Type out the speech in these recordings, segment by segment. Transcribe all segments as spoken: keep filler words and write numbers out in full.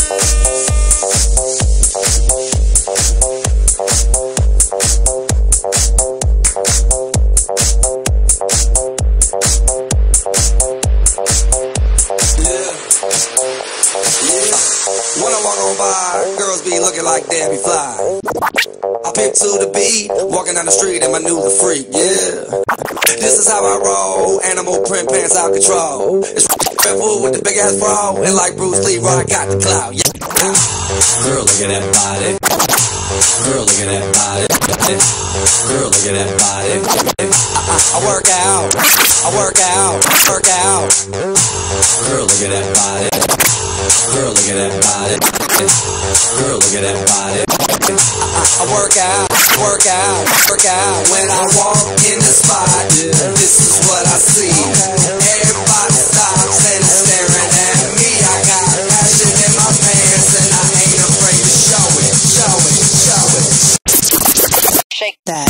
When I walk on by, girls be looking like Debbie Fly. I pick to the beat, walking down the street and my new the freak, yeah. This is how I roll, animal print pants out control. It's Red Bull with the big ass bra, and like Bruce Lee, I got the clout, yeah. Girl, look at that body. Girl, look at that body. Girl, look at that body. I, I, I work out, I work out, work out. Girl, look at that body. Girl, look at that body. Girl, look at that body. I, I, I work out, work out, work out. When I walk in the spot, this is what I see. Everybody stops and is staring at me. I got passion in my pants and I ain't afraid to show it, show it, show it. Shake that.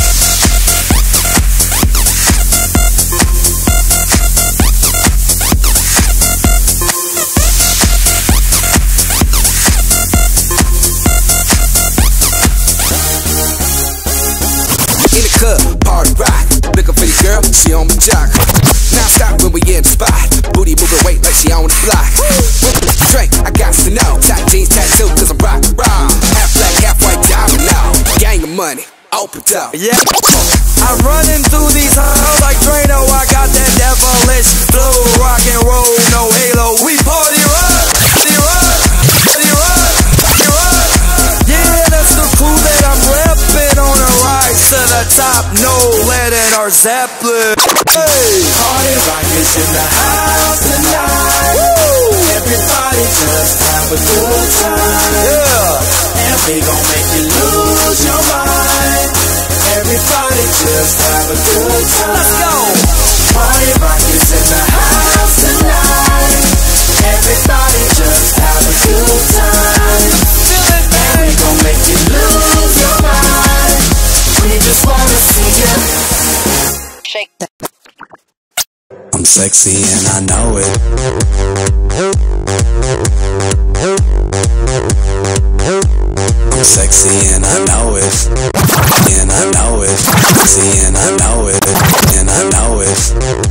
Party rock, looking for the girl, she on my jock. Now stop when we in the spot, booty moving weight like she on the block. Drake, I got to know, tight jeans tattoo cause I'm rock wrong. Half black, half white diamond now, gang of money, open up. Yeah, I'm running through these halls like Drano. I got that devilish flow, rock and roll, no halo. We party rock, party rock, party rock, party rock. Yeah, that's the crew that I'm repping on the rise to the top. No lead in our Zeppelin. Hey, party rock is in the house tonight. Woo! Everybody just have a good time. Yeah, and we gon' make you lose your mind. Everybody just have a good time. Let's go. Party rock is in the house tonight. Everybody just have a good time. And we gon' make you lose your mind. We just wanna see you shake that. I'm sexy and I know it. I'm sexy and I know it. And I know it. Sexy and I know it. And I know it.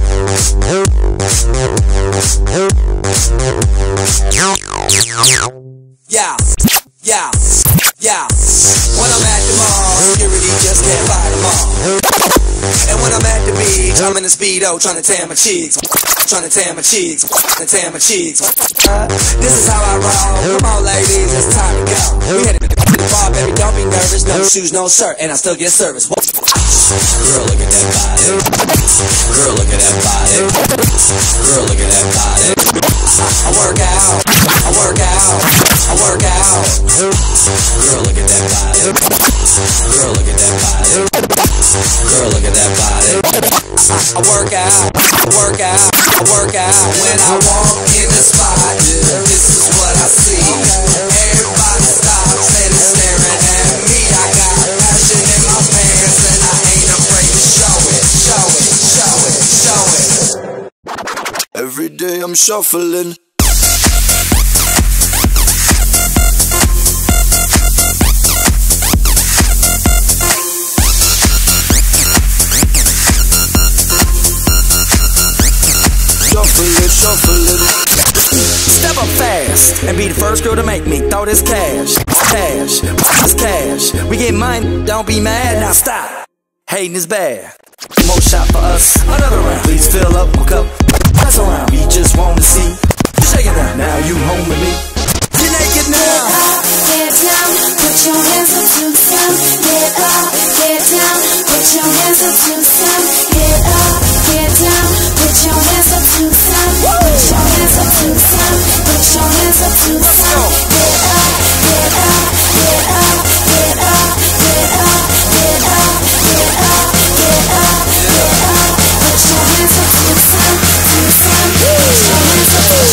Yeah, yeah, yeah. When I'm at the mall, security just can't buy them all. And when I'm at the beach, I'm in the Speedo trying to tan my cheeks. Trying to tan my cheeks, trying to tan my cheeks. Uh, this is how I roll. Come on, ladies, it's time to go. We headed to the bar, baby, don't be nervous. No shoes, no shirt, and I still get service. Girl, look at that body. Girl, look at that body. Girl, look at that body. I work out, I work out, I work out. Girl, look at that body. Girl, look at that body. Girl, look at that body. I work out, I work out, I work out. When I walk in the spot, this is what I see. Everybody stops and is staring at me. I got passion in my pants and I ain't afraid to show it, show it, show it, show it. every day I'm shuffling. Shuffling, shuffling. Step up fast and be the first girl to make me throw this cash. Cash, this cash. We get mine, don't be mad, now stop. Hating is bad. More shot for us, another round. Please fill up my cup, pass around. We just wanna see you shaking down. Now you home with me. You're naked now. Get up, get down, put your hands up to the sun. Get up, get down, put your hands up to the sun. Get up, get down, put your hands up to the sun. Put your hands up to the sun. Put your hands up to the sun. Get up, get up, get up, get up, get up, get up, get up, get up, get up. Put your hands up to the sun, to the sun. Put your hands up to the sun.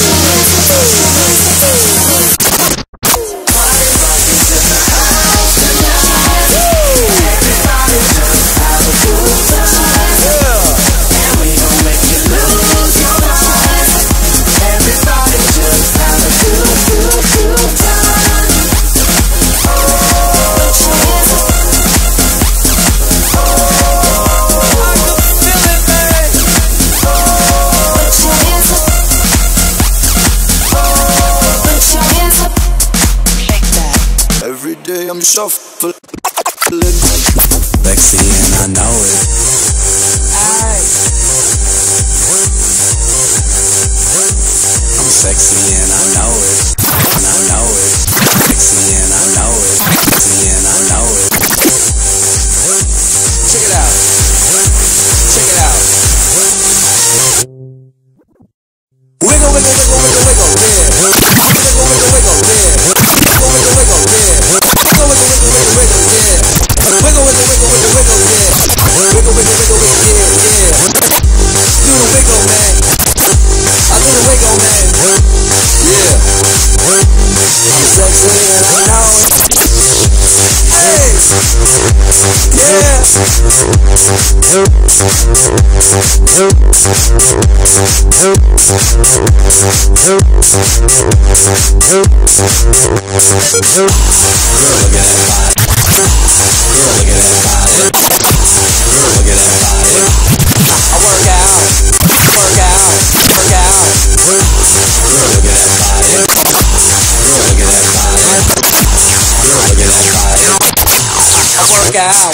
shuffle it. Sexy and I know it. I'm sexy and I know it. And I know it. Sexy and I know it. Sexy and I know it. Check it out. Check it out. Wiggle, wiggle, wiggle, wiggle, wiggle, yeah. Wiggle, wiggle, wiggle, yeah. Wiggle, wiggle, wiggle, yeah. Wiggle, wiggle, wiggle, wiggle, wiggle, yeah. Wiggle, wiggle, wiggle, wiggle, wiggle, yeah. Wiggle, wiggle, wiggle, wiggle, yeah, yeah. Do the wiggle, man. I do the wiggle, man. Yeah. I'm sexy and I know it. Hey. Yeah. Girl, look at that body. Girl, look at that body. Girl, look at that body. I work out, work out, work out. Girl, look at that body. Girl, look at that body. Girl, look at that body. I work out.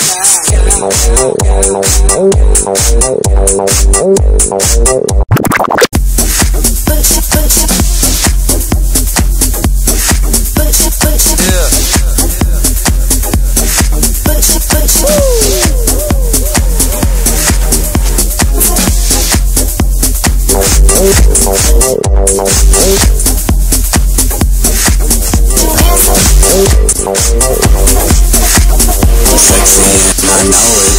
Sexy, I know it.